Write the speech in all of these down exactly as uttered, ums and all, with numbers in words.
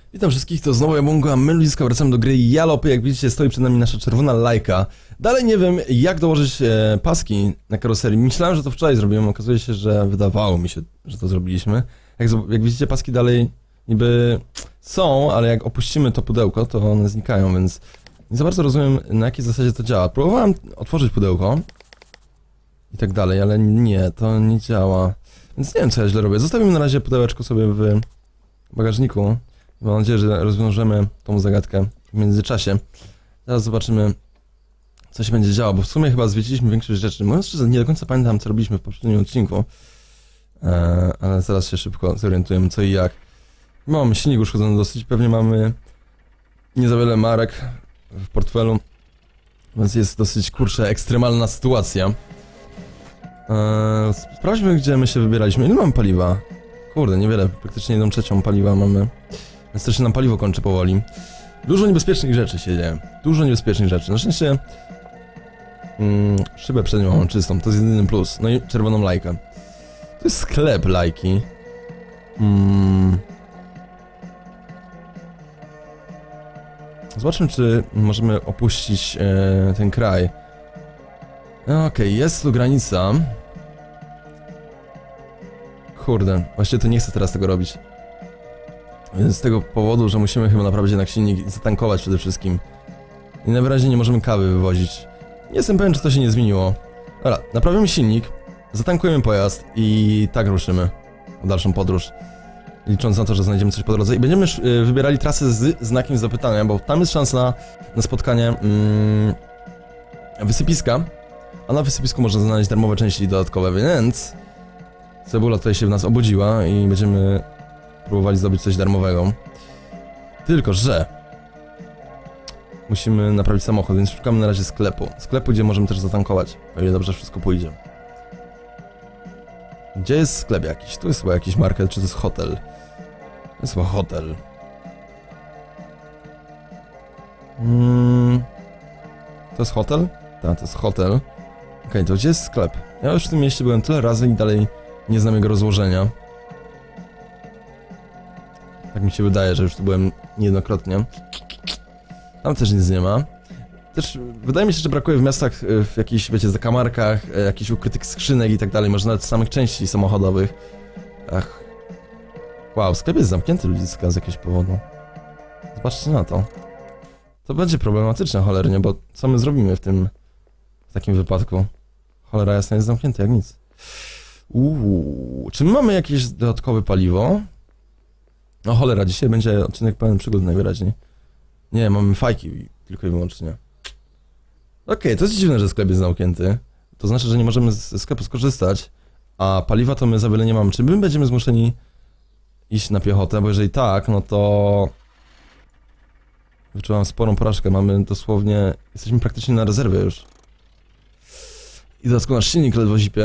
Witam wszystkich, to znowu ja Mungo, a my ludziska wracamy do gry Jalopy. Jak widzicie, stoi przed nami nasza czerwona lajka. Dalej nie wiem, jak dołożyć e, paski na karoserii. Myślałem, że to wczoraj zrobiłem, okazuje się, że wydawało mi się, że to zrobiliśmy. Jak, jak widzicie, paski dalej niby są, ale jak opuścimy to pudełko, to one znikają, więc nie za bardzo rozumiem, na jakiej zasadzie to działa. Próbowałem otworzyć pudełko i tak dalej, ale nie, to nie działa. Więc nie wiem, co ja źle robię. Zostawimy na razie pudełeczko sobie w bagażniku. Mam nadzieję, że rozwiążemy tą zagadkę w międzyczasie. Teraz zobaczymy, co się będzie działo, bo w sumie chyba zwiedziliśmy większość rzeczy. Mówiąc szczerze, nie do końca pamiętam, co robiliśmy w poprzednim odcinku. Eee, ale zaraz się szybko zorientujemy, co i jak. Mamy silnik uszkodzony dosyć, pewnie mamy nie za wiele marek w portfelu, więc jest dosyć, kurczę, ekstremalna sytuacja. Eee, sprawdźmy, gdzie my się wybieraliśmy. Ile mamy paliwa? Kurde, niewiele, praktycznie jedną trzecią paliwa mamy. Więc też się nam paliwo kończy powoli. Dużo niebezpiecznych rzeczy się dzieje. Dużo niebezpiecznych rzeczy. Na szczęście mm, szybę przednią mam czystą, to jest jedyny plus. No i czerwoną lajkę. To jest sklep lajki. Mm. Zobaczmy, czy możemy opuścić e, ten kraj. Okej, okay, jest tu granica. Kurde, właściwie to nie chcę teraz tego robić. Z tego powodu, że musimy chyba naprawić jednak silnik i zatankować przede wszystkim. I najwyraźniej nie możemy kawy wywozić. Nie jestem pewien, czy to się nie zmieniło. Dobra, naprawimy silnik, zatankujemy pojazd i tak ruszymy w dalszą podróż. Licząc na to, że znajdziemy coś po drodze. I będziemy y, wybierali trasę z znakiem zapytania, bo tam jest szansa na, na spotkanie mm, wysypiska. A na wysypisku można znaleźć darmowe części dodatkowe, więc cebula tutaj się w nas obudziła i będziemy próbowali zdobyć coś darmowego. Tylko że musimy naprawić samochód, więc szukamy na razie sklepu. Sklepu, gdzie możemy też zatankować, o ile dobrze wszystko pójdzie. Gdzie jest sklep jakiś? Tu jest chyba jakiś market, czy to jest hotel? To jest chyba hotel. Hmm. To jest hotel? Tak, to jest hotel. Okej, okay, to gdzie jest sklep? Ja już w tym mieście byłem tyle razy i dalej nie znam jego rozłożenia. Tak mi się wydaje, że już tu byłem niejednokrotnie. Tam też nic nie ma. Też wydaje mi się, że brakuje w miastach, w jakichś, wiecie, zakamarkach, jakichś ukrytych skrzynek i tak dalej, może nawet samych części samochodowych. Ach. Wow, sklep jest zamknięty, ludziska, z jakiegoś powodu. Zobaczcie na to. To będzie problematyczne cholernie, bo co my zrobimy w tym, w takim wypadku? Cholera jasna, jest zamknięty jak nic. Uuu, czy my mamy jakieś dodatkowe paliwo? No cholera, dzisiaj będzie odcinek pełen przygód najwyraźniej. Nie, mamy fajki tylko i wyłącznie. Okej, okay, to jest dziwne, że sklep jest zamknięty. To znaczy, że nie możemy ze sklepu skorzystać, a paliwa to my za wiele nie mamy. Czy my będziemy zmuszeni iść na piechotę? Bo jeżeli tak, no to wyczułam sporą porażkę. Mamy dosłownie, jesteśmy praktycznie na rezerwie już. I dodatkowo nasz silnik ledwo zipie.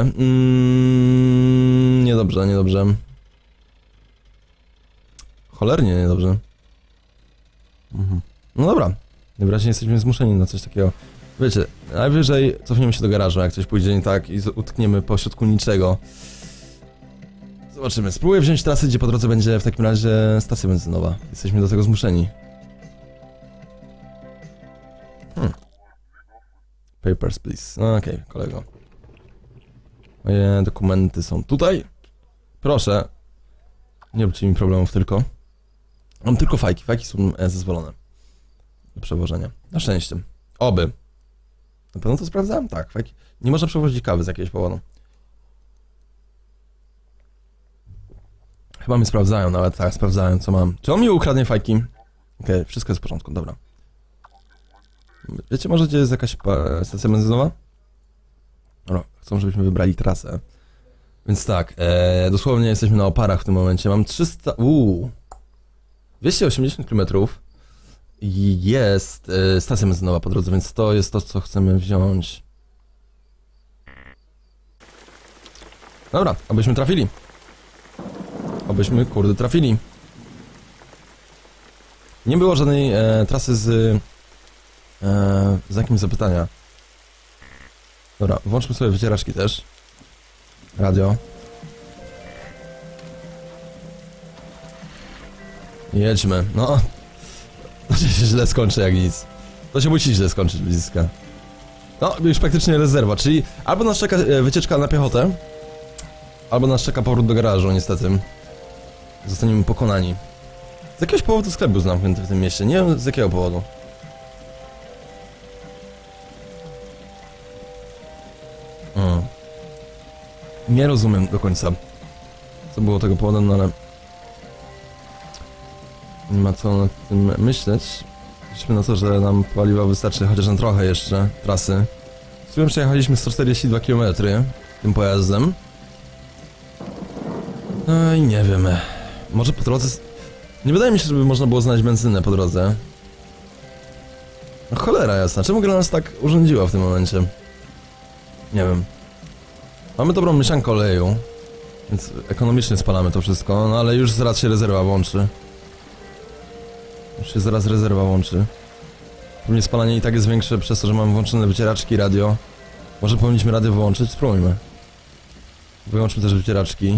Mm, niedobrze, niedobrze. Cholernie niedobrze. Mhm. No dobra. Najwyraźniej jesteśmy zmuszeni na coś takiego. Wiecie, najwyżej cofniemy się do garażu, jak coś pójdzie nie tak i utkniemy pośrodku niczego. Zobaczymy. Spróbuję wziąć trasę, gdzie po drodze będzie w takim razie stacja benzynowa. Jesteśmy do tego zmuszeni. Hmm. Papers, please. No, okej, okay, kolego. Moje dokumenty są tutaj. Proszę. Nie róbcie mi problemów tylko. Mam tylko fajki. Fajki są zezwolone do przewożenia. Na szczęście. Oby. Na pewno to sprawdzałem? Tak, fajki. Nie można przewozić kawy z jakiegoś powodu. Chyba mnie sprawdzają, nawet tak, sprawdzają co mam. Czy on mi ukradnie fajki? Okej, okay, wszystko jest w porządku, dobra. Wiecie może, gdzie jest jakaś stacja benzynowa? Dobra, chcą, żebyśmy wybrali trasę. Więc tak, ee, dosłownie jesteśmy na oparach w tym momencie. Mam trzysta... Uuu. dwieście osiemdziesiąt kilometrów. I jest e, stacja benzynowa po drodze, więc to jest to, co chcemy wziąć. Dobra, abyśmy trafili. Abyśmy, kurde, trafili. Nie było żadnej e, trasy z e, znakiem zapytania. Dobra, włączmy sobie wycieraczki też. Radio. Jedźmy, no. To się źle skończy jak nic. To się musi źle skończyć, bliska. No, już praktycznie rezerwa, czyli albo nas czeka wycieczka na piechotę, albo nas czeka powrót do garażu, niestety. Zostaniemy pokonani. Z jakiegoś powodu sklep był zamknięty w tym mieście, nie wiem z jakiego powodu. Hmm. Nie rozumiem do końca, co było tego powodem, no ale... Nie ma co nad tym myśleć. Liczmy na to, że nam paliwa wystarczy chociaż na trochę jeszcze trasy. Z którym przejechaliśmy sto czterdzieści dwa kilometry tym pojazdem. No i nie wiem. Może po drodze... Nie wydaje mi się, żeby można było znaleźć benzynę po drodze. No cholera jasna, czemu gra nas tak urządziła w tym momencie? Nie wiem. Mamy dobrą mieszankę oleju, więc ekonomicznie spalamy to wszystko, no ale już zaraz się rezerwa włączy. Już się zaraz rezerwa łączy. Pewnie spalanie i tak jest większe przez to, że mamy włączone wycieraczki, radio. Może powinniśmy radio wyłączyć? Spróbujmy. Wyłączmy też wycieraczki.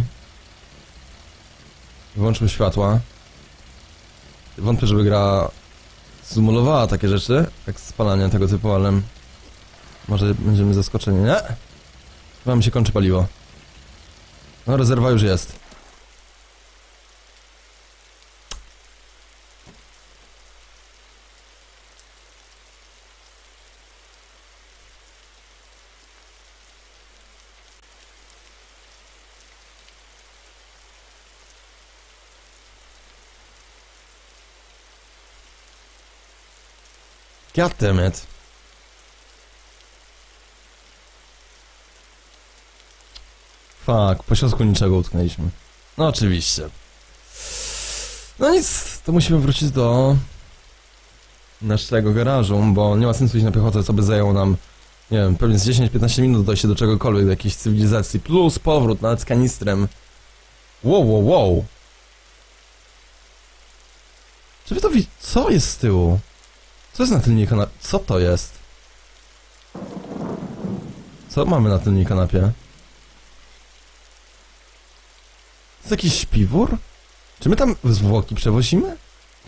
Wyłączmy światła. Wątpię, żeby gra symulowała takie rzeczy, jak spalanie tego typu, ale... Może będziemy zaskoczeni, nie? Chyba mi się kończy paliwo. No, rezerwa już jest. God damn it. Fuck, po środku niczego utknęliśmy. No oczywiście. No nic, to musimy wrócić do naszego garażu, bo nie ma sensu iść na piechotę, co by zajęło nam, nie wiem, pewnie z dziesięć piętnaście minut dojście do czegokolwiek, do jakiejś cywilizacji, plus powrót nawet z kanistrem. Wow, wow, wow. Czy wy to widzicie? Co jest z tyłu? Co jest na tylnej kanapie? Co to jest? Co mamy na tylnej kanapie? To jest jakiś śpiwór? Czy my tam zwłoki przewozimy?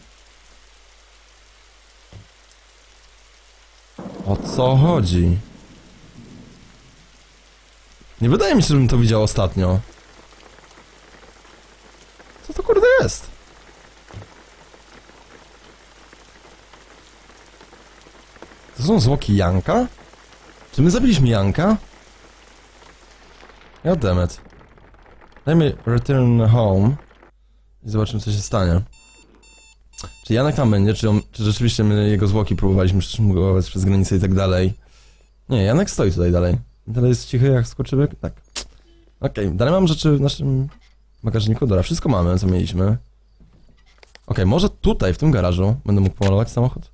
O co chodzi? Nie wydaje mi się, żebym to widział ostatnio. Co to kurde jest? To są zwłoki Janka? Czy my zabiliśmy Janka? God damn it. Dajmy return home i zobaczymy, co się stanie. Czy Janek tam będzie, czy, on, czy rzeczywiście my jego zwłoki próbowaliśmy szmugować przez granicę i tak dalej. Nie, Janek stoi tutaj dalej. Dalej jest cichy jak skurczybyk? Tak. Okej, okay, dalej mam rzeczy w naszym bagażniku. Dobra, wszystko mamy, co mieliśmy. Okej, okay, może tutaj, w tym garażu będę mógł pomalować samochód?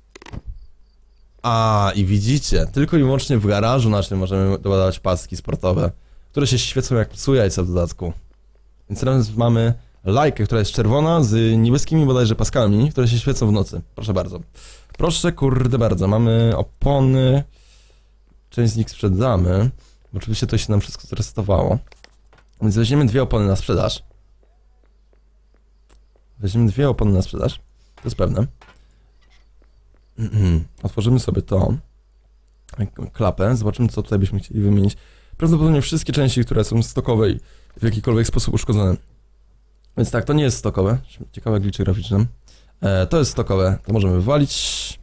A, i widzicie, tylko i wyłącznie w garażu naszym możemy dodawać paski sportowe, które się świecą jak psu jajca w dodatku. Więc teraz mamy lajkę, która jest czerwona, z niebieskimi bodajże paskami, które się świecą w nocy. Proszę bardzo. Proszę, kurde bardzo. Mamy opony. Część z nich sprzedamy. Bo oczywiście to się nam wszystko zresetowało. Więc weźmiemy dwie opony na sprzedaż. Weźmiemy dwie opony na sprzedaż. To jest pewne. Otworzymy sobie to. Klapę. Zobaczymy, co tutaj byśmy chcieli wymienić. Prawdopodobnie wszystkie części, które są stokowe i w jakikolwiek sposób uszkodzone. Więc tak, to nie jest stokowe. Ciekawe glicze graficzne. E, to jest stokowe, to możemy wywalić.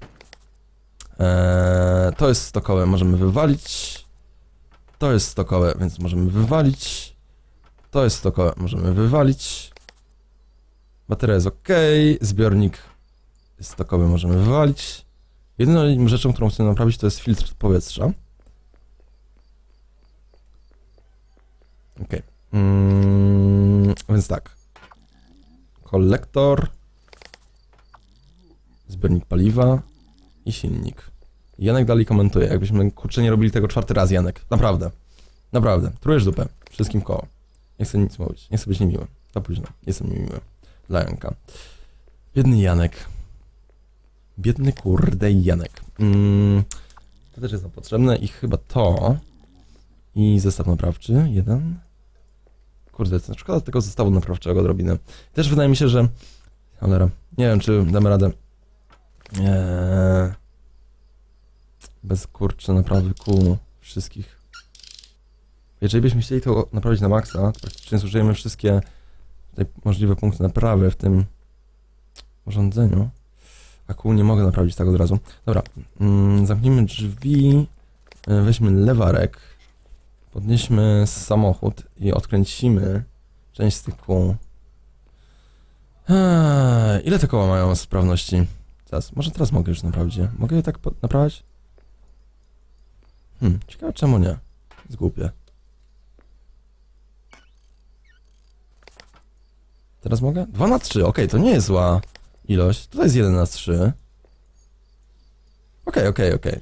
E, to jest stokowe, możemy wywalić. To jest stokowe, więc możemy wywalić. To jest stokowe, możemy wywalić. Bateria jest ok. Zbiornik jest stokowy, możemy wywalić. Jedyną rzeczą, którą chcemy naprawić, to jest filtr powietrza. Ok. Mm, więc tak. Kolektor. Zbiornik paliwa. I silnik. Janek dalej komentuje, jakbyśmy kurczę nie robili tego czwarty raz, Janek. Naprawdę. Naprawdę. Trujesz dupę. Wszystkim koło. Nie chcę nic mówić. Nie chcę być niemiły. Za późno. Jestem niemiły. Dla Janka. Biedny Janek. Biedny kurde Janek. Mm, to też jest nam potrzebne i chyba to. I zestaw naprawczy. Jeden. Kurde, to szkoda tego zestawu naprawczego odrobinę. Też wydaje mi się, że Cholera. Nie wiem, czy damy radę. Eee... Bez kurczę naprawy kół wszystkich. Jeżeli byśmy chcieli to naprawić na maksa, to praktycznie zużyjemy wszystkie tutaj możliwe punkty naprawy w tym urządzeniu. A kół nie mogę naprawić tak od razu. Dobra, mm, zamknijmy drzwi, weźmy lewarek, podnieśmy samochód i odkręcimy część z tych kół. Eee, ile te koła mają sprawności? Teraz, może teraz mogę już naprawić je. Mogę je tak naprawiać? Hmm, ciekawe czemu nie. Jest głupie. Teraz mogę? dwa na trzy, okej, to nie jest zła ilość. Tutaj jest jeden na trzy. Okej, okej, okej.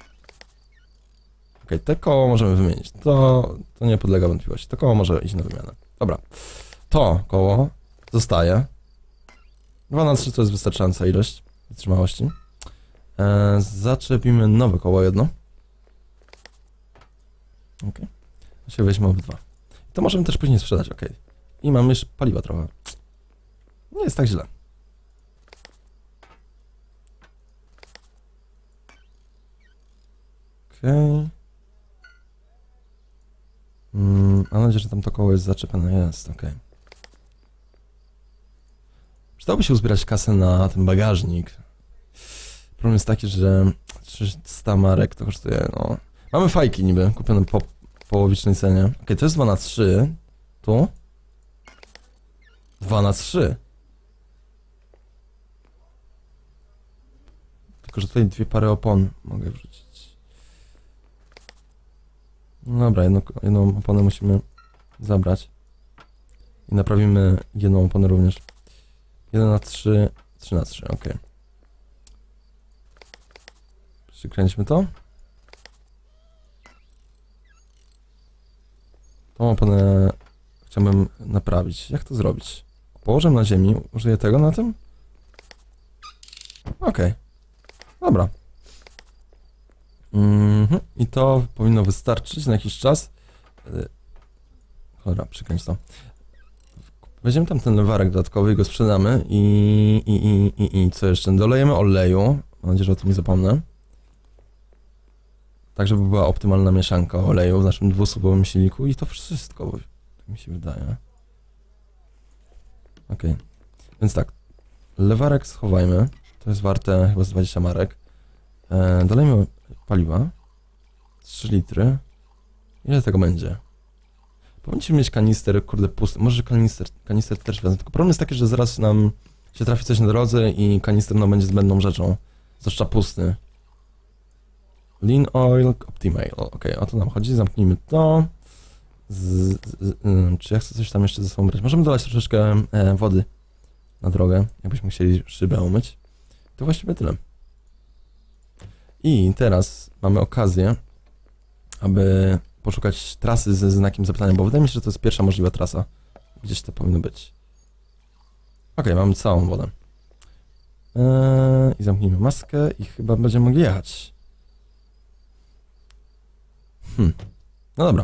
Okej, te koło możemy wymienić. To, to nie podlega wątpliwości. To koło może iść na wymianę. Dobra. To koło zostaje. dwa na trzy to jest wystarczająca ilość wytrzymałości. Eee, zaczepimy nowe koło jedno. Okej. Okay. Weźmy obydwa. To możemy też później sprzedać, okej. Okay. I mamy jeszcze paliwa trochę. Nie jest tak źle. Okej. Okay. Mm, mam nadzieję, że tam to koło jest zaczepione. Jest, okej. Okay. Przydałoby się uzbierać kasę na ten bagażnik. Problem jest taki, że trzysta marek to kosztuje, no... Mamy fajki niby, kupione po połowicznej cenie. Okej, okay, to jest dwa na trzy. Tu? dwa na trzy. Tylko, że tutaj dwie pary opon mogę wrzucić. No dobra, jedno, jedną oponę musimy zabrać. I naprawimy jedną oponę również. jeden na trzy, trzy na trzy, ok. Przykręćmy to. Tą oponę chciałbym naprawić. Jak to zrobić? Położę na ziemi, użyję tego na tym? Ok. Dobra. Mhm. I to powinno wystarczyć na jakiś czas. Cholera, przykręć to. Weźmiemy tam ten lewarek dodatkowy i go sprzedamy i, i, i, i, i co jeszcze? Dolejemy oleju. Mam nadzieję, że o tym nie zapomnę. Tak, żeby była optymalna mieszanka oleju w naszym dwusuwowym silniku i to wszystko, bo tak mi się wydaje. Ok. Więc tak. Lewarek schowajmy. To jest warte chyba z dwadzieścia marek. E, dolejmy paliwa. trzy litry. Ile tego będzie? Powinniśmy mieć kanister, kurde, pusty. Może kanister, kanister też wezmę. Tylko problem jest taki, że zaraz nam się trafi coś na drodze i kanister no, będzie zbędną rzeczą. Zwłaszcza pusty. Lean Oil Optimal. Okej, okay, o to nam chodzi. Zamknijmy to. Z, z, z, czy ja chcę coś tam jeszcze ze sobą brać? Możemy dolać troszeczkę e, wody na drogę, jakbyśmy chcieli szybę umyć. To właściwie tyle. I teraz mamy okazję, aby poszukać trasy ze znakiem zapytania, bo wydaje mi się, że to jest pierwsza możliwa trasa. Gdzieś to powinno być. Ok, mamy całą wodę. Eee, I zamknijmy maskę i chyba będziemy mogli jechać. Hmm. No dobra.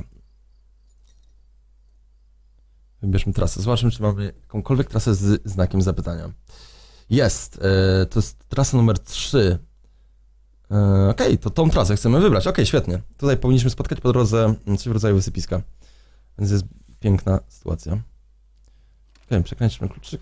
Wybierzmy trasę. Zobaczmy, czy mamy jakąkolwiek trasę z znakiem zapytania. Jest. Eee, to jest trasa numer trzy. Okej, okay, to tą trasę chcemy wybrać. Okej, okay, świetnie. Tutaj powinniśmy spotkać po drodze coś w rodzaju wysypiska. Więc jest piękna sytuacja. Okej, okay, przekręćmy kluczyk.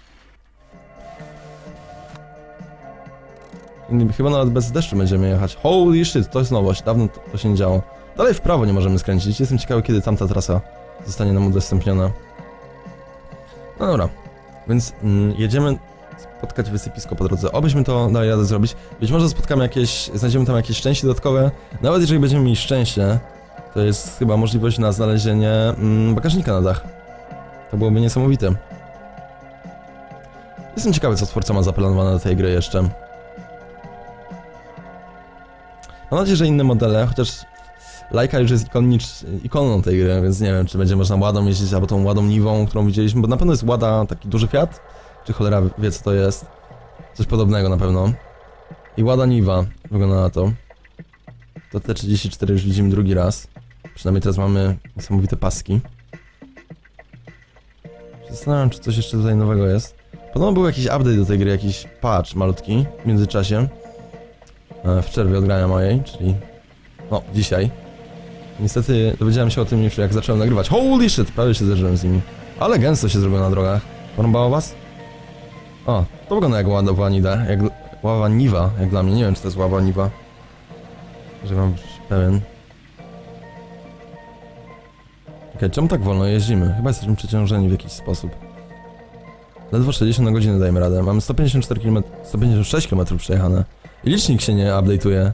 I chyba nawet bez deszczu będziemy jechać. Holy shit, to jest nowość. Dawno to, to się nie działo. Dalej w prawo nie możemy skręcić. Jestem ciekawy, kiedy tamta trasa zostanie nam udostępniona. No dobra. Więc mm, jedziemy spotkać wysypisko po drodze. Obyśmy to dali radę zrobić. Być może spotkamy jakieś, znajdziemy tam jakieś szczęście dodatkowe. Nawet jeżeli będziemy mieli szczęście, to jest chyba możliwość na znalezienie mm, bagażnika na dach. To byłoby niesamowite. Jestem ciekawy, co twórca ma zaplanowane do tej gry jeszcze. Mam nadzieję, że inne modele, chociaż Laika już jest ikonicz, ikoną tej gry, więc nie wiem, czy będzie można Ładą jeździć, albo tą Ładą Niwą, którą widzieliśmy, bo na pewno jest Łada, taki duży Fiat, czy cholera wie, co to jest. Coś podobnego na pewno. I Łada Niwa, wygląda na to. To T trzydzieści cztery już widzimy drugi raz. Przynajmniej teraz mamy niesamowite paski. Zastanawiam, czy coś jeszcze tutaj nowego jest. Podobno był jakiś update do tej gry, jakiś patch malutki w międzyczasie. W przerwie od grania mojej, czyli... No, dzisiaj. Niestety dowiedziałem się o tym już jak zacząłem nagrywać. Holy shit, prawie się zderzyłem z nimi. Ale gęsto się zrobiło na drogach. Porąbało was? O, to wygląda jak ława niwa, jak ława niwa, jak dla mnie. Nie wiem, czy to jest ława niwa. Że mam być pewien. Okej, okay, czemu tak wolno jeździmy? Chyba jesteśmy przeciążeni w jakiś sposób. Ledwo sześćdziesiąt na godzinę dajemy radę. Mamy sto pięćdziesiąt cztery kilometry, sto pięćdziesiąt sześć kilometrów przejechane. I licznik się nie update'uje.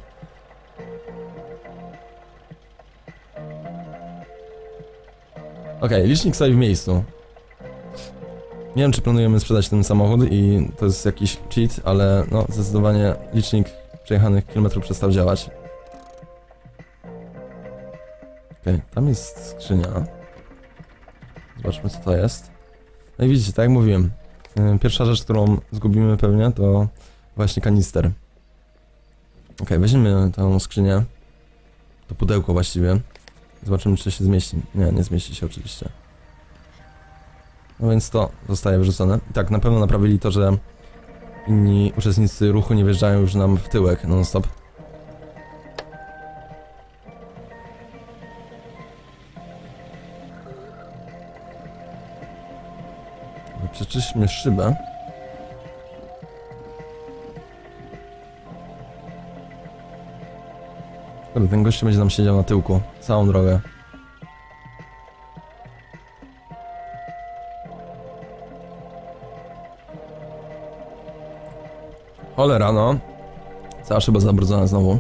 Okej, okay, licznik stoi w miejscu. Nie wiem, czy planujemy sprzedać ten samochód i to jest jakiś cheat, ale no zdecydowanie licznik przejechanych kilometrów przestał działać. Okej, okay, tam jest skrzynia. Zobaczmy, co to jest. No i widzicie, tak jak mówiłem, pierwsza rzecz, którą zgubimy pewnie, to właśnie kanister. Okej, okay, weźmiemy tę skrzynię, to pudełko właściwie. Zobaczymy, czy się zmieści. Nie, nie zmieści się oczywiście. No więc to zostaje wyrzucone. I tak, na pewno naprawili to, że inni uczestnicy ruchu nie wjeżdżają już nam w tyłek non-stop. Przeczyśmy szybę. Ten gościu będzie nam siedział na tyłku całą drogę. Cholera, no. Cała szyba zabrudzona znowu.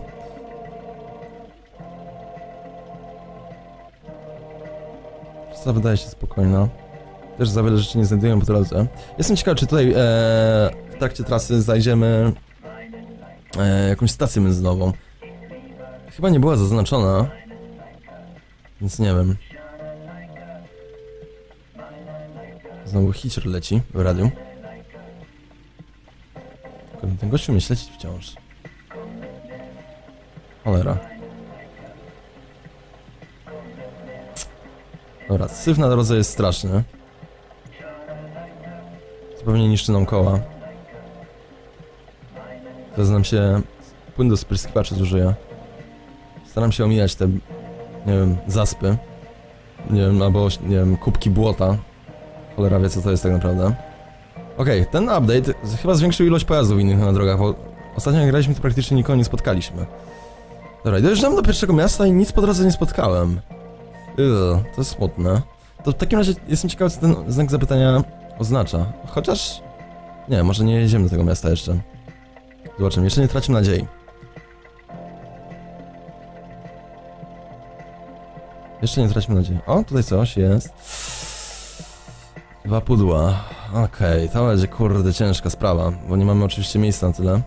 Co wydaje się spokojna. Też za wiele rzeczy nie znajdujemy po drodze. Jestem ciekawy, czy tutaj e, w trakcie trasy znajdziemy e, jakąś stację benzynową. Chyba nie była zaznaczona, więc nie wiem. Znowu hitcher leci w radiu. Ten gościu mnie śledzi wciąż. Cholera. Dobra, syf na drodze jest straszny. Zupełnie niszczy nam koła. Teraz nam się płyn do spryskiwaczy zużyje. Staram się omijać te, nie wiem, zaspy. Nie wiem, albo, nie wiem, kubki błota. Cholera wie, co to jest tak naprawdę. Okej, okay, ten update chyba zwiększył ilość pojazdów innych na drogach, bo ostatnio jak graliśmy, to praktycznie nikogo nie spotkaliśmy. Dobra, dojeżdżam do pierwszego miasta i nic po drodze nie spotkałem. Ugh, to jest smutne. To w takim razie jestem ciekawy, co ten znak zapytania oznacza. Chociaż... Nie, może nie jedziemy do tego miasta jeszcze. Zobaczymy, jeszcze nie tracimy nadziei. Jeszcze nie tracimy nadziei. O, tutaj coś jest. Dwa pudła. Okej, okay, to będzie kurde ciężka sprawa, bo nie mamy oczywiście miejsca na tyle.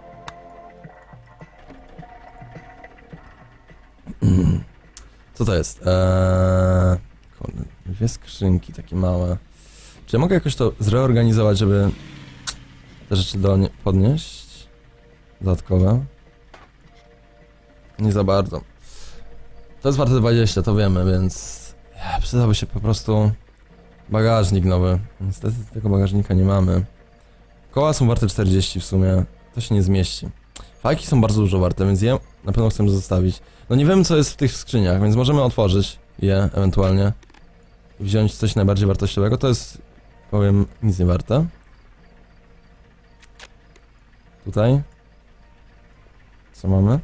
Co to jest? Eee, kurde, dwie skrzynki takie małe. Czy ja mogę jakoś to zreorganizować, żeby te rzeczy do nie podnieść? Dodatkowe? Nie za bardzo. To jest warte dwadzieścia, to wiemy, więc przydałby się po prostu bagażnik nowy. Niestety tego bagażnika nie mamy. Koła są warte czterdzieści w sumie. To się nie zmieści. Fajki są bardzo dużo warte, więc je na pewno chcemy zostawić. No nie wiemy, co jest w tych skrzyniach, więc możemy otworzyć je ewentualnie. I wziąć coś najbardziej wartościowego. To jest, powiem, nic nie warte. Tutaj. Co mamy?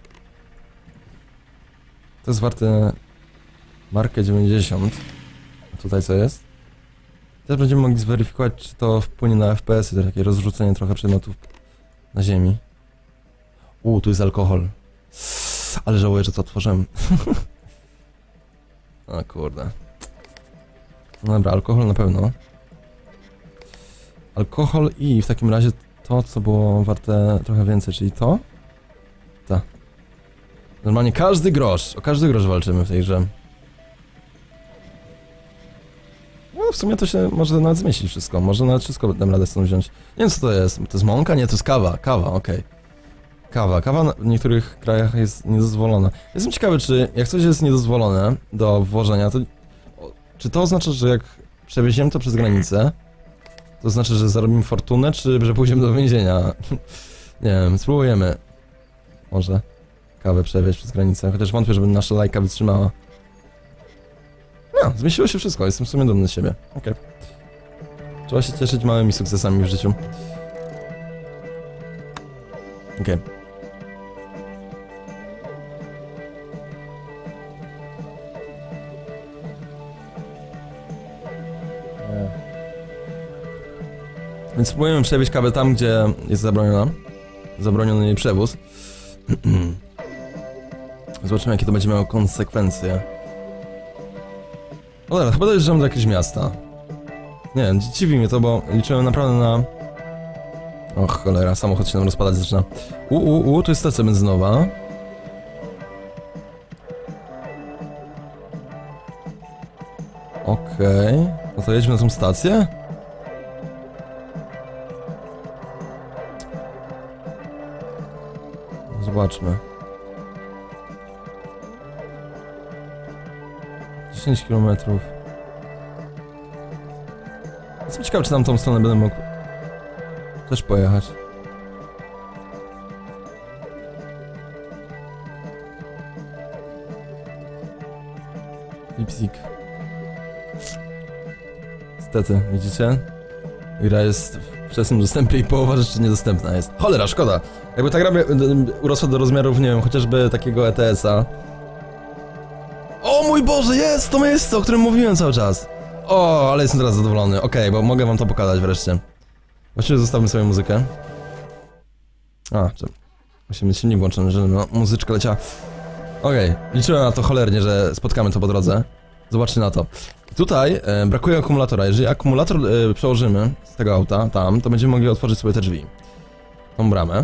To jest warte markę dziewięćdziesiąt. A tutaj co jest? Teraz będziemy mogli zweryfikować, czy to wpłynie na F P S-y, to takie rozrzucenie trochę przedmiotów na ziemi. Uuu, tu jest alkohol. Ale żałuję, że to otworzyłem. O kurde. No dobra, alkohol na pewno. Alkohol i w takim razie to, co było warte trochę więcej, czyli to? Ta. Normalnie każdy grosz, o każdy grosz walczymy w tej grze. No w sumie to się może nawet zmieścić wszystko, może nawet wszystko dam radę stąd wziąć. Nie wiem, co to jest, to jest mąka? Nie, to jest kawa, kawa, okej. Okay. Kawa, kawa w niektórych krajach jest niedozwolona. Jestem ciekawy, czy jak coś jest niedozwolone do włożenia, to czy to oznacza, że jak przewieziemy to przez granicę, To znaczy, że zarobimy fortunę, czy że pójdziemy do więzienia? Nie wiem, spróbujemy. Może kawę przewieźć przez granicę, chociaż wątpię, żeby nasza lajka wytrzymała. No, zmieściło się wszystko, jestem w sumie dumny z siebie. Okej. Okay. Trzeba się cieszyć małymi sukcesami w życiu. Okej. Okay. Więc spróbujemy przewieźć kawę tam, gdzie jest zabroniona. Zabroniony jej przewóz. Zobaczymy, jakie to będzie miało konsekwencje. O dobra, chyba dojeżdżamy do jakiegoś miasta. Nie, dziwi mnie to, bo liczyłem naprawdę na... Och, cholera, samochód się nam rozpadać zaczyna. U, u, u, tu jest stacja benzynowa. Okej, okay. No to jedźmy na tą stację? Zobaczmy. dziesięć kilometrów. Jestem ciekawy, czy tam tą stronę będę mógł też pojechać. Lipsik. Niestety, widzicie? Gra jest w wczesnym dostępie i połowa rzeczy niedostępna jest. Cholera, szkoda. Jakby ta gra urosła do rozmiarów, nie wiem, chociażby takiego E T S-a. O mój Boże, jest to miejsce, o którym mówiłem cały czas. O, ale jestem teraz zadowolony. Okej, okay, bo mogę wam to pokazać wreszcie. Właściwie zostawmy sobie muzykę. A, czy... Musimy mieć silnik włączony, że no, muzyczka leciała. Okej, okay, liczyłem na to cholernie, że spotkamy to po drodze. Zobaczcie na to. Tutaj e, brakuje akumulatora. Jeżeli akumulator e, przełożymy z tego auta tam, to będziemy mogli otworzyć sobie te drzwi. Tą bramę.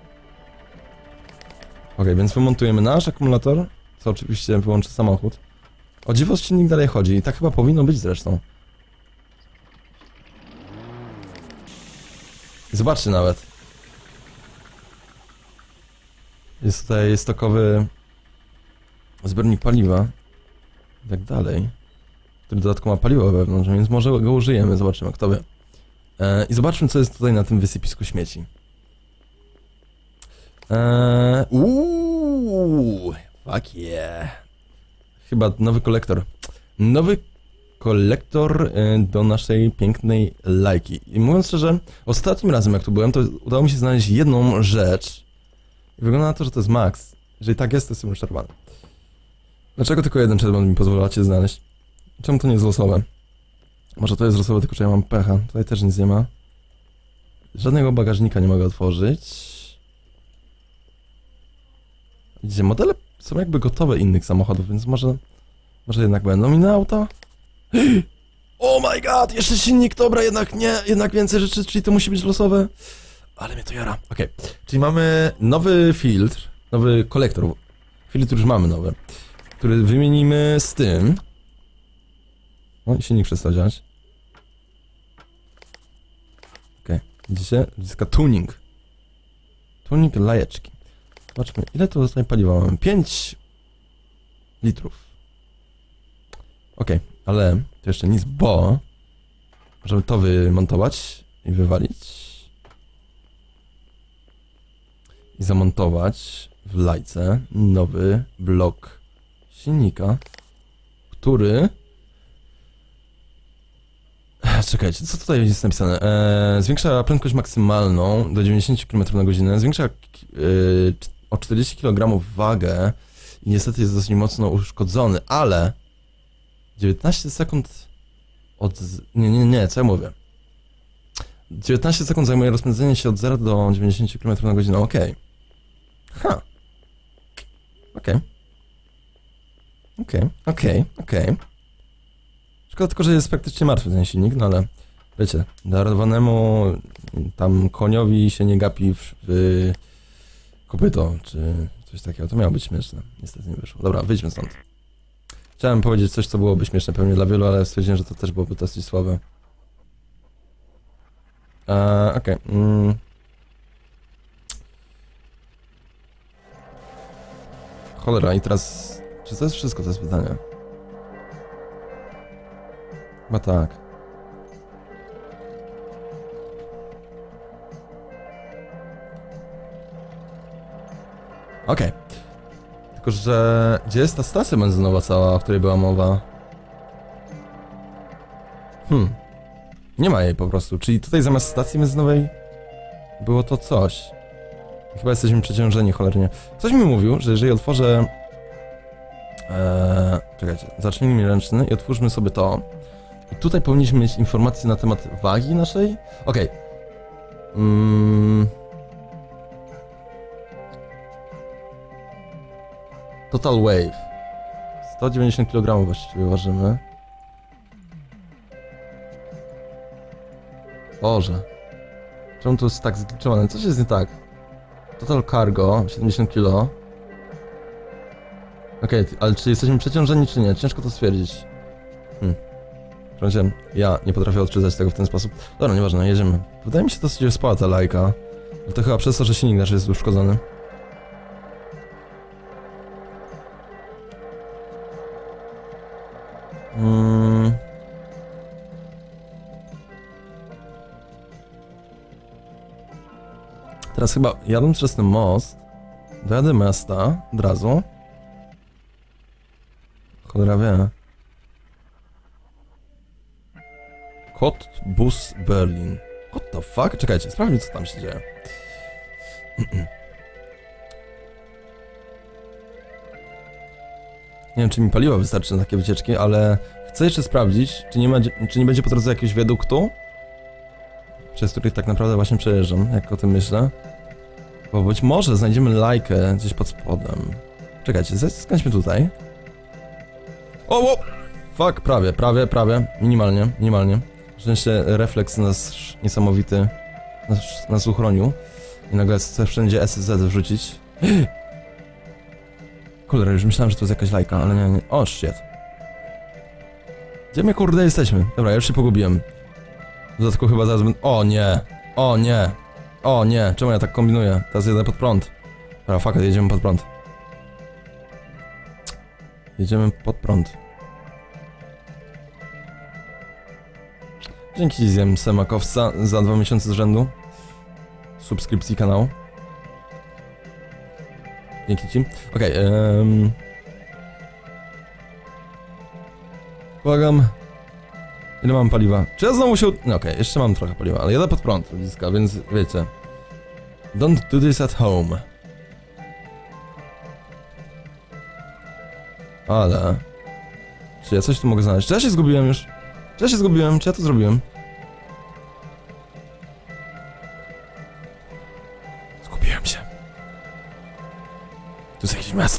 Ok, więc wymontujemy nasz akumulator, co oczywiście wyłączy samochód. O dziwo, silnik dalej chodzi i tak chyba powinno być zresztą. Zobaczcie nawet. Jest tutaj stokowy zbiornik paliwa i tak dalej, który dodatkowo ma paliwo wewnątrz, więc może go użyjemy, zobaczymy, kto wie. E, I zobaczmy, co jest tutaj na tym wysypisku śmieci. Eee, uuu, fuck yeah. Chyba nowy kolektor. Nowy kolektor y, do naszej pięknej lajki. I mówiąc szczerze, ostatnim razem jak tu byłem, to udało mi się znaleźć jedną rzecz. I wygląda na to, że to jest max. Jeżeli tak jest, to jestem rozczarowany. Dlaczego tylko jeden przedmiot mi pozwalacie znaleźć? Czemu to nie jest losowe? Może to jest losowe, tylko że ja mam pecha. Tutaj też nic nie ma. Żadnego bagażnika nie mogę otworzyć. Widzicie, modele są jakby gotowe innych samochodów, więc może... Może jednak będą inne auta? Oh my god, jeszcze silnik, dobra, jednak nie, jednak więcej rzeczy, czyli to musi być losowe. Ale mnie to jara, okej. Okay. Czyli mamy nowy filtr, nowy kolektor. Filtr już mamy nowy, który wymienimy z tym. O, i silnik przestał działać. Okej, okay. Widzicie? Widzicie, tuning. Tuning lajeczki. Zobaczmy, ile tu tutaj paliwa mamy? pięć litrów. Okej, okay, ale to jeszcze nic, bo możemy to wymontować i wywalić. I zamontować w lajce nowy blok silnika, który... Czekajcie, co tutaj jest napisane? Eee, zwiększa prędkość maksymalną do dziewięćdziesiąt kilometrów na godzinę, zwiększa e, o czterdzieści kilogramów wagę i niestety jest dosyć mocno uszkodzony, ale dziewiętnaście sekund od... Nie, nie, nie, co ja mówię? dziewiętnaście sekund zajmuje rozpędzenie się od zera do dziewięćdziesięciu kilometrów na godzinę, okej. Okay. Ha. Okej. Okej, okej, okej. Szkoda tylko, że jest praktycznie martwy ten silnik, no ale wiecie, darowanemu tam koniowi się nie gapi w, w kopyto, czy coś takiego. To miało być śmieszne. Niestety nie wyszło. Dobra, wyjdźmy stąd. Chciałem powiedzieć coś, co byłoby śmieszne pewnie dla wielu, ale stwierdziłem, że to też byłoby dosyć słabe. Eee, okej. Okay. Mm. Cholera, i teraz... Czy to jest wszystko, to jest pytanie? Chyba tak. Okej. Okay. Tylko, że... Gdzie jest ta stacja benzynowa cała, o której była mowa? Hmm. Nie ma jej po prostu. Czyli tutaj zamiast stacji benzynowej było to coś. Chyba jesteśmy przeciążeni cholernie. Ktoś mi mówił, że jeżeli otworzę... Eee, czekajcie, zacznijmy ręczny i otwórzmy sobie to. I tutaj powinniśmy mieć informacje na temat wagi naszej. Okej. Okay. Mm. Total Wave. sto dziewięćdziesiąt kilogramów właściwie ważymy. Boże. Czemu to jest tak zgliczowane? Coś jest nie tak. Total Cargo, siedemdziesiąt kilo. Okej, okay, ale czy jesteśmy przeciążeni, czy nie? Ciężko to stwierdzić. Hmm. Wręcz ja nie potrafię odczytać tego w ten sposób. Dobra, nieważne, jedziemy. Wydaje mi się, to dosyć wyspała ta lajka. Ale to chyba przez to, że silnik nasz jest uszkodzony. Hmm. Teraz chyba jadąc przez ten most, dojadę miasta od razu. Cholera wie. Cottbus Berlin. What the fuck? Czekajcie, sprawdźmy co tam się dzieje. Nie wiem, czy mi paliwa wystarczy na takie wycieczki, ale chcę jeszcze sprawdzić, czy nie, ma, czy nie będzie po drodze jakiegoś wiaduktu, przez który tak naprawdę właśnie przejeżdżam, jak o tym myślę. Bo być może znajdziemy lajkę gdzieś pod spodem. Czekajcie, skręćmy tutaj. O, o! Fuck, prawie, prawie, prawie. Minimalnie, minimalnie. Szczęście refleks nas niesamowity nas, nas uchronił. I nagle chcę wszędzie S Z wrzucić. Cholera, już myślałem, że to jest jakaś lajka, ale nie, nie. O, shit. Gdzie my kurde jesteśmy? Dobra, ja już się pogubiłem. W dodatku chyba zaraz będę... O nie! O nie! O nie! Czemu ja tak kombinuję? Teraz jedę pod prąd. Dobra, fuck, jedziemy pod prąd. Jedziemy pod prąd. Dzięki zjem Semakowca za dwa miesiące z rzędu subskrypcji kanału. Dzięki ci. Okej, okay, um... Błagam. Ile mam paliwa? Czy ja znowu się... No okej, okay, jeszcze mam trochę paliwa, ale jadę pod prąd, ludziska, więc wiecie. Don't do this at home. Ale... Czy ja coś tu mogę znaleźć? Czy ja się zgubiłem już? Czy ja się zgubiłem? Czy ja to zrobiłem? Zgubiłem się. Tu jest jakieś miasto.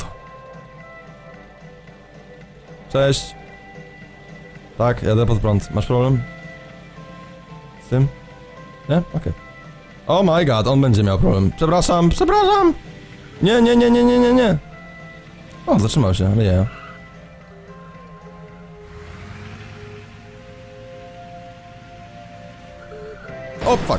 Cześć. Tak, jadę pod prąd. Masz problem? Z tym? Nie? Okej. Okay. Oh my god, on będzie miał problem. Przepraszam, przepraszam! Nie, nie, nie, nie, nie, nie, nie. O, zatrzymał się, ale ja. O, fuck.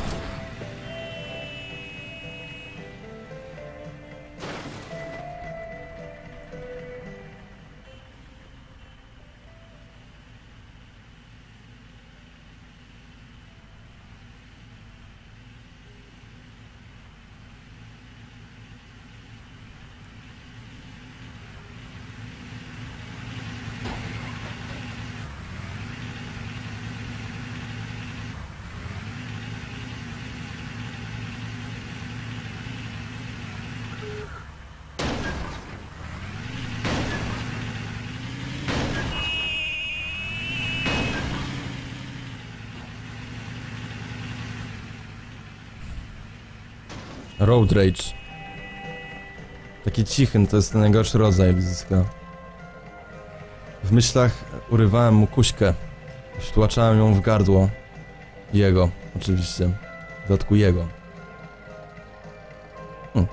Road Rage. Taki cichy, to jest ten najgorszy rodzaj wizytka. W myślach urywałem mu kuśkę. Wtłaczałem ją w gardło. Jego, oczywiście. W dodatku jego. Hmm.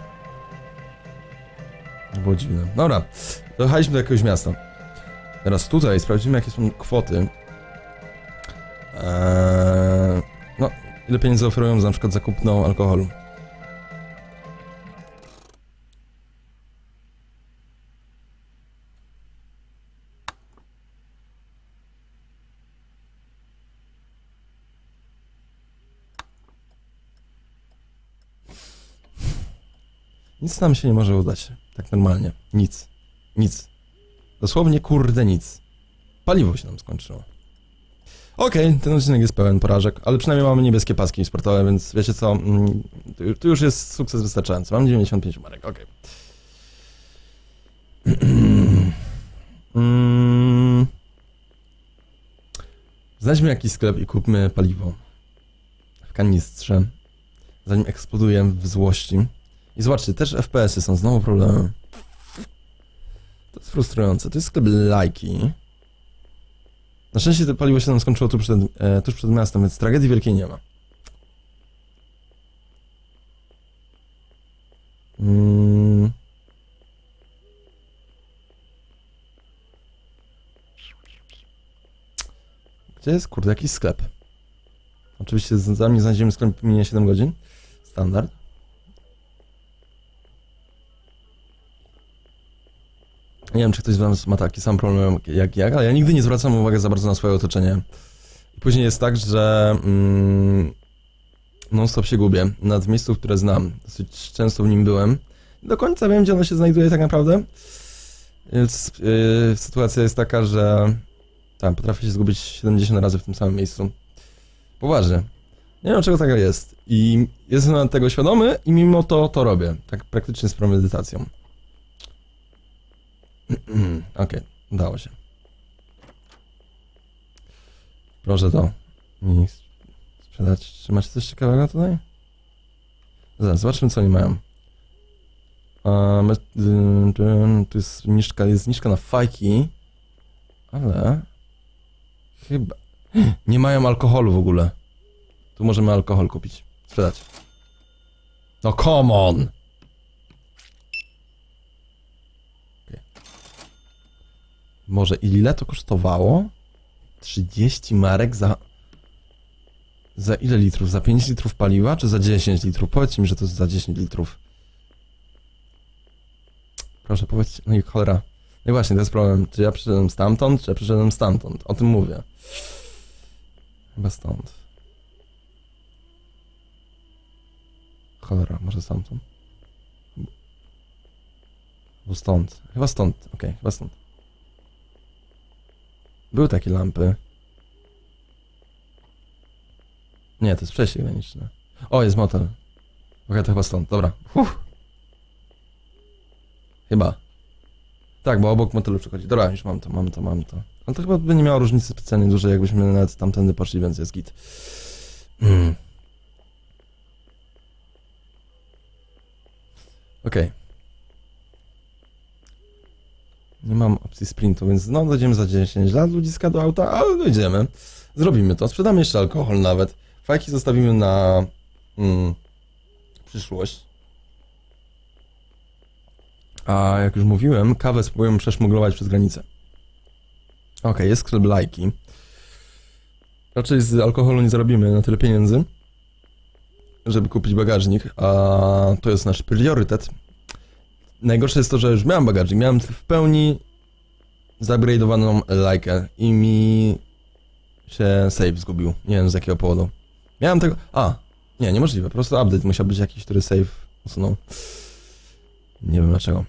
Było dziwne. Dobra, dojechaliśmy do jakiegoś miasta. Teraz tutaj sprawdzimy, jakie są kwoty. Eee, no, ile pieniędzy oferują za na przykład za kupno alkoholu. Nic nam się nie może udać. Tak normalnie. Nic. Nic. Dosłownie kurde nic. Paliwo się nam skończyło. Okej, okay, ten odcinek jest pełen porażek, ale przynajmniej mamy niebieskie paski sportowe, więc wiecie co, tu już jest sukces wystarczający. Mam dziewięćdziesiąt pięć marek, okej. Okay. mm. Znajdźmy jakiś sklep i kupmy paliwo. W kanistrze. Zanim eksploduje w złości. I zobaczcie, też F P S-y są znowu problemem. To jest frustrujące. To jest sklep lajki. Na szczęście to paliwo się nam skończyło tuż przed, e, tuż przed miastem, więc tragedii wielkiej nie ma. Hmm. Gdzie jest, kurde, jakiś sklep? Oczywiście zanim znajdziemy sklep, minie siedem godzin. Standard. Nie wiem, czy ktoś z was ma taki sam problem jak ja, ale ja nigdy nie zwracam uwagi za bardzo na swoje otoczenie. I później jest tak, że mm, non-stop się gubię. Nawet w miejscu, które znam. Dosyć często w nim byłem. Nie do końca wiem, gdzie ono się znajduje tak naprawdę. Więc yy, sytuacja jest taka, że tak, potrafię się zgubić siedemdziesiąt razy w tym samym miejscu. Poważnie. Nie wiem, czego tak jest. I jestem tego świadomy i mimo to to robię. Tak praktycznie z premedytacją. Okej, okay, udało się. Proszę to mi sprzedać. Czy macie coś ciekawego tutaj? Zaraz, zobaczmy, co oni mają. Um, tu jest zniżka, jest zniżka na fajki. Ale... Chyba... Nie mają alkoholu w ogóle. Tu możemy alkohol kupić. Sprzedać. No come on! Może ile to kosztowało? trzydzieści marek za... Za ile litrów? Za pięć litrów paliwa, czy za dziesięć litrów? Powiedzcie mi, że to jest za dziesięć litrów. Proszę, powiedzcie... No i cholera. No i właśnie, to jest problem. Czy ja przyszedłem stamtąd, czy ja przyszedłem stamtąd? O tym mówię. Chyba stąd. Cholera, może stamtąd? Bo stąd. Chyba stąd. Okej, okay, chyba stąd. Były takie lampy. Nie, to jest przejście graniczne. O, jest motel. Okej, okay, to chyba stąd. Dobra. Uff. Chyba. Tak, bo obok motelu przychodzi. Dobra, już mam to, mam to, mam to. Ale to chyba by nie miało różnicy specjalnie dużej, jakbyśmy nawet tamtędy poszli, więc jest git. Mm. Okej. Okay. Nie mam opcji sprintu, więc no dojdziemy za dziesięć lat ludziska do auta, ale dojdziemy. Zrobimy to. Sprzedamy jeszcze alkohol nawet. Fajki zostawimy na mm, przyszłość. A jak już mówiłem, kawę spróbujemy przeszmuglować przez granicę. Okej, okay, jest sklep lajki. Raczej z alkoholu nie zarobimy na tyle pieniędzy, żeby kupić bagażnik, a to jest nasz priorytet. Najgorsze jest to, że już miałem bagażnik, miałem w pełni zupgrade'owaną lajkę i mi się save zgubił. Nie wiem z jakiego powodu. Miałem tego... A! Nie, niemożliwe, po prostu update musiał być jakiś, który save usunął. Nie wiem dlaczego.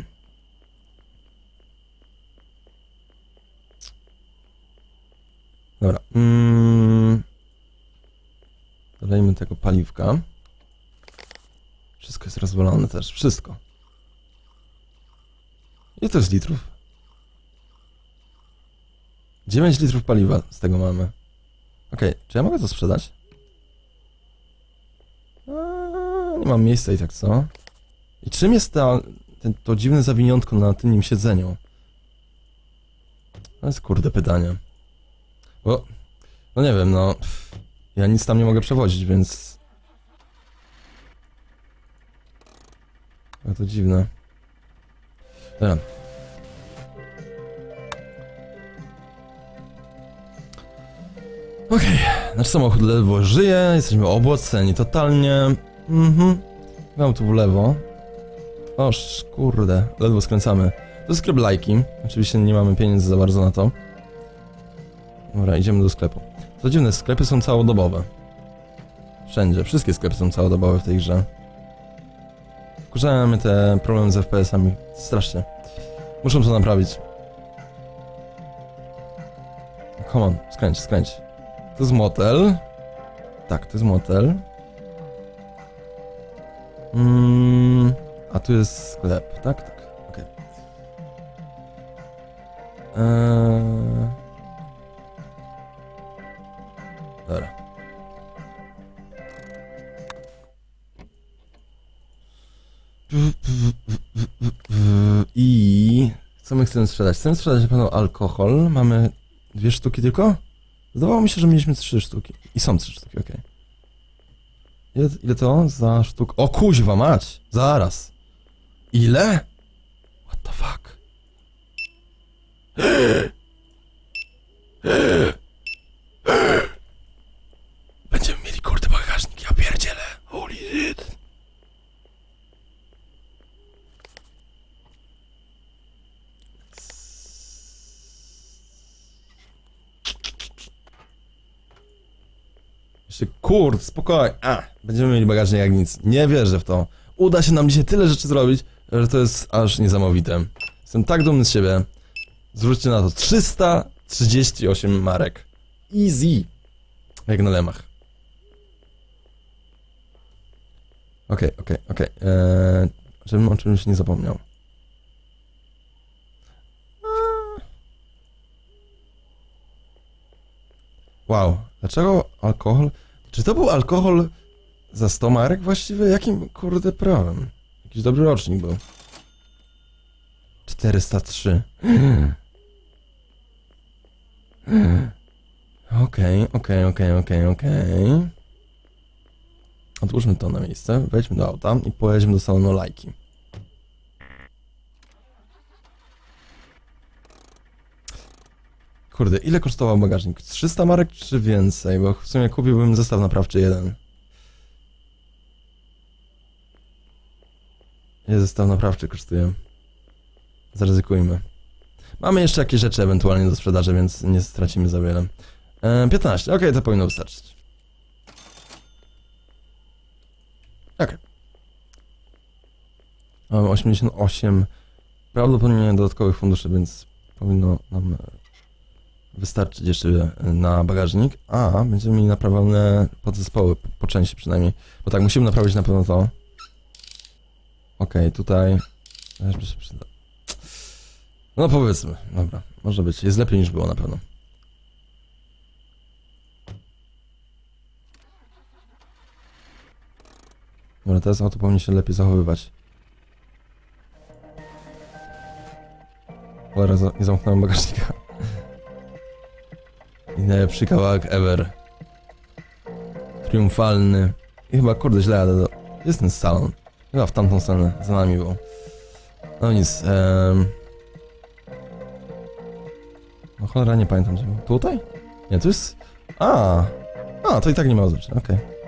Dobra. Mm. Dolejmy tego paliwka. Wszystko jest rozwalone też, wszystko. Ile to jest litrów? dziewięć litrów paliwa z tego mamy. Okej, okay, czy ja mogę to sprzedać? Eee, nie mam miejsca i tak co? I czym jest ta, ten, to dziwne zawiniątko na tylnym siedzeniu? To jest kurde pytanie. Bo, no nie wiem, no... Ja nic tam nie mogę przewozić, więc... Ale to dziwne. Dobra. Okej, okay. Nasz samochód ledwo żyje, jesteśmy obłoceni totalnie. Mhm. Mam tu w lewo. Oż, kurde, ledwo skręcamy. To jest sklep lajki. Oczywiście nie mamy pieniędzy za bardzo na to. Dobra, idziemy do sklepu. Co dziwne, sklepy są całodobowe. Wszędzie, wszystkie sklepy są całodobowe w tej grze. Wkurzają mnie te problemy z F P S-ami. Strasznie. Muszę to naprawić. Come on, skręć, skręć. To jest motel. Tak, to jest motel. Mm, a tu jest sklep, tak? Tak, okej. Okay. Eee... Dobra. I... co my chcemy sprzedać? Chcemy sprzedać na pewno alkohol. Mamy dwie sztuki tylko? Zdawało mi się, że mieliśmy trzy sztuki. I są trzy sztuki, okej. Okay. Ile, ile to za sztuk? O kuźwa mać! Zaraz! Ile? What the fuck? Będziemy mieli kurde bagażnik, ja pierdzielę! Holy shit! Jeszcze kurde, spokojnie. A, będziemy mieli bagażnik jak nic. Nie wierzę w to. Uda się nam dzisiaj tyle rzeczy zrobić, że to jest aż niesamowite. Jestem tak dumny z siebie. Zwróćcie na to. trzysta trzydzieści osiem marek. Easy. Jak na lemach. Okej, okej, okej. Eee, żebym o czymś nie zapomniał. Wow. Dlaczego alkohol? Czy to był alkohol za sto marek właściwie? Jakim kurde prawem? Jakiś dobry rocznik był. czterysta trzy. Okej, okej, okej, okej, okej. Odłóżmy to na miejsce, wejdźmy do auta i pojedziemy do salonu Lajki. Kurde, ile kosztował bagażnik? trzysta marek czy więcej? Bo w sumie kupiłbym zestaw naprawczy jeden. Ile zestaw naprawczy kosztuje? Zaryzykujmy. Mamy jeszcze jakieś rzeczy ewentualnie do sprzedaży, więc nie stracimy za wiele. E, piętnaście, okej, okay, to powinno wystarczyć. Okej. Okay. Mamy osiemdziesiąt osiem prawdopodobnie dodatkowych funduszy, więc powinno nam wystarczyć jeszcze na bagażnik. A, będziemy mieli naprawione podzespoły, po, po części przynajmniej. Bo tak, musimy naprawić na pewno to. Okej, okay, tutaj... No powiedzmy, dobra, może być. Jest lepiej niż było na pewno. Dobra, teraz auto powinno się lepiej zachowywać. Cholera, nie zamknąłem bagażnika. I najlepszy kawałek ever. Triumfalny. I chyba, kurde, źle jadę do... Jest ten salon. Chyba w tamtą stronę, za nami było. No nic, em... no cholera, nie pamiętam gdzie było. Tutaj? Nie, to jest... A, a, to i tak nie ma znaczenia, okej. Okay.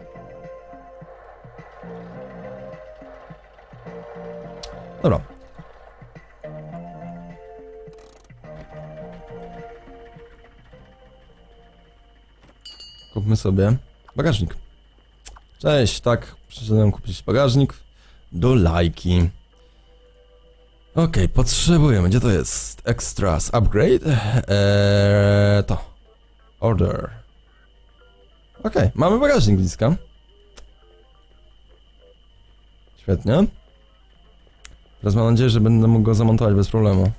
Dobra. Kupmy sobie bagażnik. Cześć, tak, przyszedłem kupić bagażnik do Lajki. Okej, okay, potrzebujemy, gdzie to jest? Extras, upgrade? Eee, to. Order. Okej, okay, mamy bagażnik bliska. Świetnie. Teraz mam nadzieję, że będę mógł go zamontować bez problemu.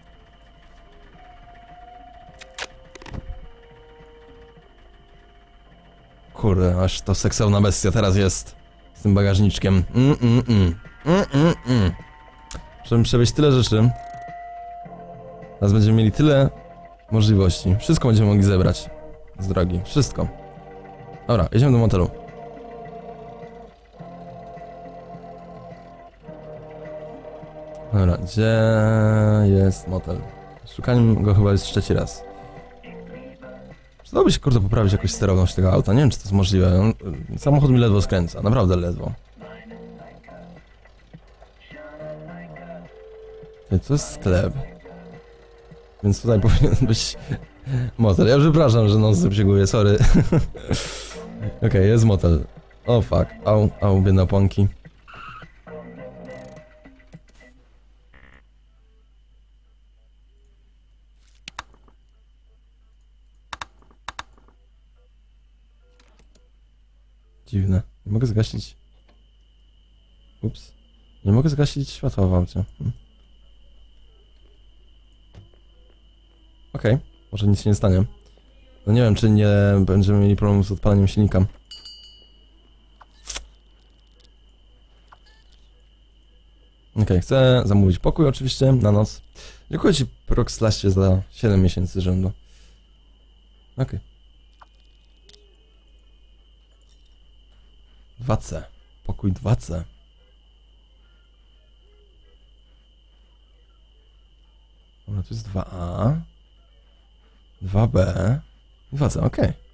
Kurde, aż to seksowna bestia teraz jest. Z tym bagażniczkiem. Mm, mm, mm. Mm, mm, mm. Żeby przewieźć tyle rzeczy. Teraz będziemy mieli tyle możliwości. Wszystko będziemy mogli zebrać z drogi. Wszystko. Dobra, jedziemy do motelu. Dobra, gdzie jest motel? Szukałem go chyba jest trzeci raz. Przydałoby się, kurde, poprawić jakoś sterowność tego auta. Nie wiem, czy to jest możliwe. On, samochód mi ledwo skręca, naprawdę ledwo. To jest sklep. Więc tutaj powinien być motel. Ja przepraszam, że non stop się gubię, sorry. Okej, okay, jest motel. O oh, fuck, au, au, biedne oponki. Dziwne. Nie mogę zgasić... Ups. Nie mogę zgasić światła w aucie. Hmm. Okej, okay. Może nic się nie stanie. No nie wiem, czy nie będziemy mieli problemu z odpaleniem silnika. Okej, okay, chcę zamówić pokój oczywiście na noc. Dziękuję ci, Proxlaście, za siedem miesięcy rzędu. Okej. Okay. dwa C. Pokój dwa C. Dobra, to jest dwa A. dwa B. dwa C, okej. Okay.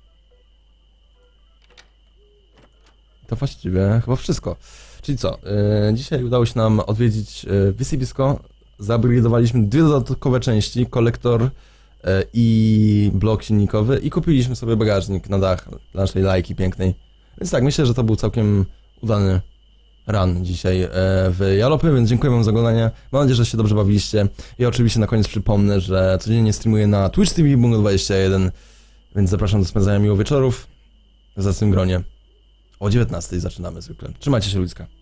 To właściwie chyba wszystko. Czyli co? Yy, dzisiaj udało się nam odwiedzić yy, wysypisko. Zaupgrade'owaliśmy dwie dodatkowe części, kolektor yy, i blok silnikowy i kupiliśmy sobie bagażnik na dach dla naszej lajki pięknej. Więc tak, myślę, że to był całkiem udany run dzisiaj yy, w Jalopy, więc dziękuję wam za oglądanie. Mam nadzieję, że się dobrze bawiliście. I oczywiście na koniec przypomnę, że codziennie streamuję na Twitch T V Bungo dwadzieścia jeden, więc zapraszam do spędzania miłych wieczorów w zacnym gronie. O dziewiętnastej zaczynamy zwykle. Trzymajcie się, ludzka.